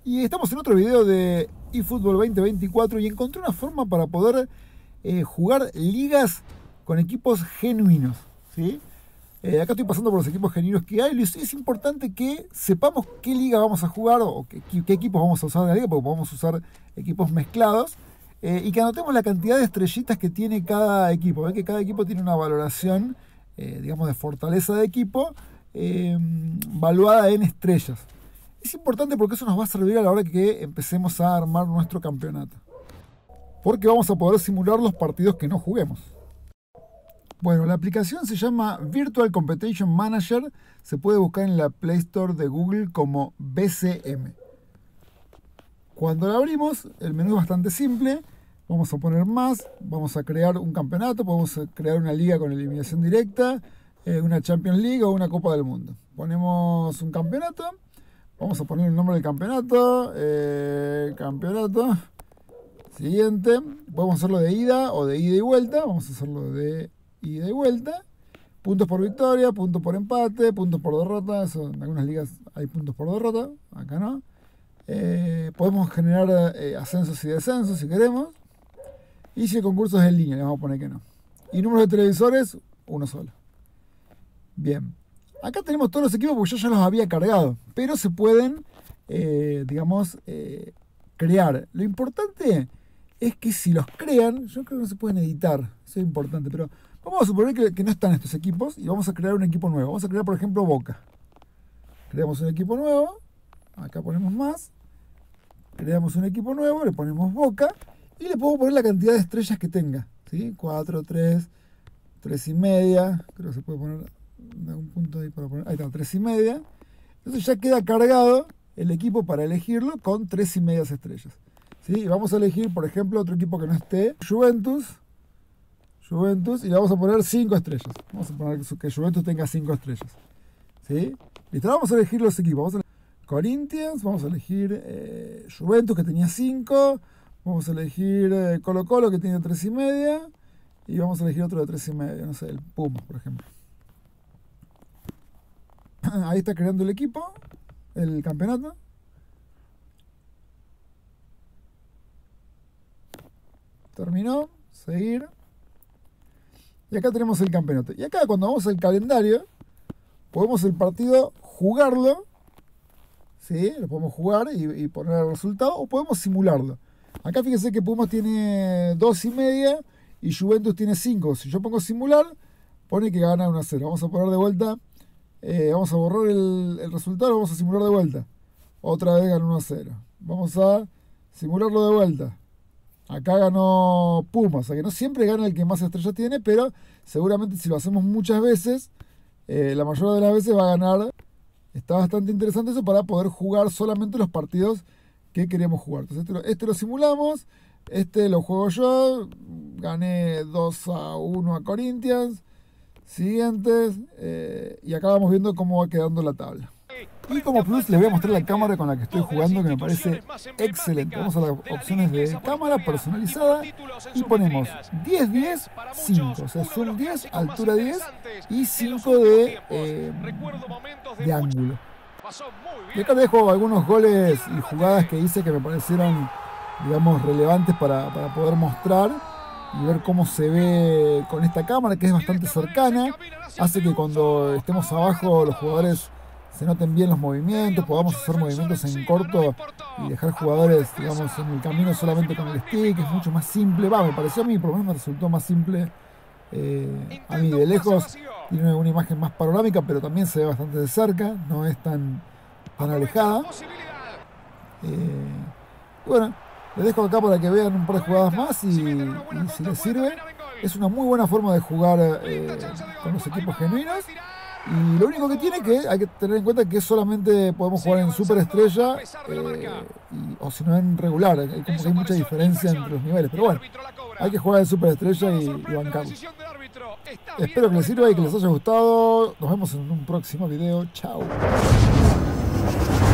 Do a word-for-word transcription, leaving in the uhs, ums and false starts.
Y estamos en otro video de eFootball veinte veinticuatro y encontré una forma para poder eh, jugar ligas con equipos genuinos, ¿sí? Eh, acá estoy pasando por los equipos genuinos que hay. Es importante que sepamos qué liga vamos a jugar o qué, qué equipos vamos a usar de la liga, porque podemos usar equipos mezclados. Eh, y que anotemos la cantidad de estrellitas que tiene cada equipo. ¿Ven que cada equipo tiene una valoración, eh, digamos, de fortaleza de equipo, eh, valuada en estrellas? Es importante porque eso nos va a servir a la hora que empecemos a armar nuestro campeonato. Porque vamos a poder simular los partidos que no juguemos. Bueno, la aplicación se llama Virtual Competition Manager. Se puede buscar en la Play Store de Google como B C M. Cuando la abrimos, el menú es bastante simple. Vamos a poner más, vamos a crear un campeonato, podemos crear una liga con eliminación directa, eh, una Champions League o una Copa del Mundo. Ponemos un campeonato, vamos a poner el nombre del campeonato, eh, campeonato, siguiente. Podemos hacerlo de ida o de ida y vuelta, vamos a hacerlo de ida y vuelta. Puntos por victoria, puntos por empate, puntos por derrota. Eso, en algunas ligas hay puntos por derrota, acá no. Eh, podemos generar eh, ascensos y descensos si queremos. Y si el concurso es en línea, le vamos a poner que no. Y número de televisores, uno solo. Bien. Acá tenemos todos los equipos porque yo ya los había cargado. Pero se pueden, eh, digamos, eh, crear. Lo importante es que si los crean, yo creo que no se pueden editar. Eso es importante. Pero vamos a suponer que, que no están estos equipos y vamos a crear un equipo nuevo. Vamos a crear, por ejemplo, Boca. Creamos un equipo nuevo. Acá ponemos más. Creamos un equipo nuevo, le ponemos Boca y le podemos poner la cantidad de estrellas que tenga, ¿sí? cuatro, tres, tres y media, creo que se puede poner algún punto ahí para poner, ahí está, tres y media. Entonces ya queda cargado el equipo para elegirlo con tres y medias estrellas, ¿sí? Y vamos a elegir, por ejemplo, otro equipo que no esté, Juventus, Juventus, y le vamos a poner cinco estrellas. Vamos a poner que Juventus tenga cinco estrellas, ¿sí? Listo, vamos a elegir los equipos, vamos a Corinthians, vamos a elegir eh, Juventus que tenía cinco, vamos a elegir eh, Colo Colo que tiene tres y media y vamos a elegir otro de tres y media, no sé, el Puma por ejemplo. Ahí está creando el equipo, el campeonato. Terminó, seguir. Y acá tenemos el campeonato. Y acá cuando vamos al calendario, podemos el partido jugarlo. ¿Sí? Lo podemos jugar y, y poner el resultado o podemos simularlo. Acá fíjense que Pumas tiene dos y media y Juventus tiene cinco. Si yo pongo simular, pone que gana uno a cero. Vamos a poner de vuelta, eh, vamos a borrar el, el resultado, vamos a simular de vuelta. Otra vez ganó uno a cero. Vamos a simularlo de vuelta. Acá ganó Pumas, o sea que no siempre gana el que más estrellas tiene, pero seguramente si lo hacemos muchas veces, eh, la mayoría de las veces va a ganar. Está bastante interesante eso para poder jugar solamente los partidos que queremos jugar. Entonces este lo, este lo simulamos, este lo juego yo, gané dos a uno a Corinthians, siguientes, eh, y acá vamos viendo cómo va quedando la tabla. Y como plus les voy a mostrar la cámara con la que estoy jugando, que me parece excelente. Vamos a las opciones de cámara personalizada y ponemos diez, diez, cinco. O sea, zoom diez, altura diez y cinco de, eh, de ángulo. Y acá dejo algunos goles y jugadas que hice que me parecieron, digamos, relevantes para, para poder mostrar y ver cómo se ve con esta cámara, que es bastante cercana. Hace que cuando estemos abajo los jugadores se noten bien los movimientos, podamos hacer movimientos en corto y dejar jugadores, digamos, en el camino solamente con el stick. Es mucho más simple. Va, me pareció a mí, por lo menos me resultó más simple. Eh, a mí de lejos tiene una imagen más panorámica, pero también se ve bastante de cerca, no es tan, tan alejada. Eh, y bueno, les dejo acá para que vean un par de jugadas más y, y si les sirve, es una muy buena forma de jugar eh, con los equipos genuinos. Y lo único que tiene que hay que tener en cuenta que solamente podemos jugar en super estrella eh, y, o si no en regular. Hay, como que hay mucha diferencia entre los niveles, pero bueno, hay que jugar en super estrella y, y bancarlo. Espero que les sirva y que les haya gustado. Nos vemos en un próximo video. Chao.